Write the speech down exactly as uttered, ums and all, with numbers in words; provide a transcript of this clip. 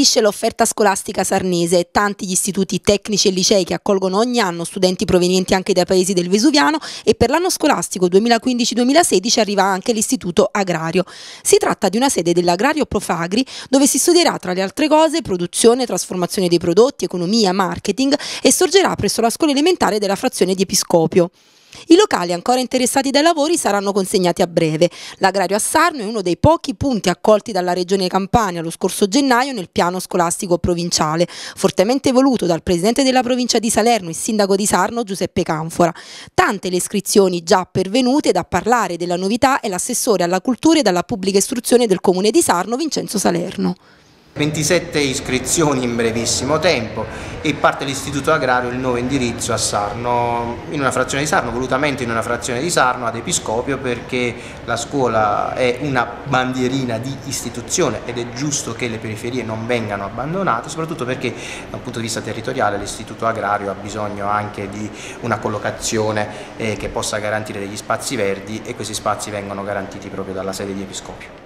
Cresce l'offerta scolastica sarnese, tanti gli istituti tecnici e licei che accolgono ogni anno studenti provenienti anche dai paesi del Vesuviano e per l'anno scolastico duemilaquindici duemilasedici arriva anche l'istituto agrario. Si tratta di una sede dell'Agrario Profagri dove si studierà tra le altre cose produzione, trasformazione dei prodotti, economia, marketing e sorgerà presso la scuola elementare della frazione di Episcopio. I locali ancora interessati dai lavori saranno consegnati a breve. L'Agrario a Sarno è uno dei pochi punti accolti dalla Regione Campania lo scorso gennaio nel piano scolastico provinciale, fortemente voluto dal presidente della provincia di Salerno e sindaco di Sarno Giuseppe Canfora. Tante le iscrizioni già pervenute, da parlare della novità è l'assessore alla cultura e alla pubblica istruzione del comune di Sarno Vincenzo Salerno. ventisette iscrizioni in brevissimo tempo e parte l'istituto agrario il nuovo indirizzo a Sarno, in una frazione di Sarno, volutamente in una frazione di Sarno ad Episcopio, perché la scuola è una bandierina di istituzione ed è giusto che le periferie non vengano abbandonate, soprattutto perché da un punto di vista territoriale l'istituto agrario ha bisogno anche di una collocazione eh, che possa garantire degli spazi verdi, e questi spazi vengono garantiti proprio dalla sede di Episcopio.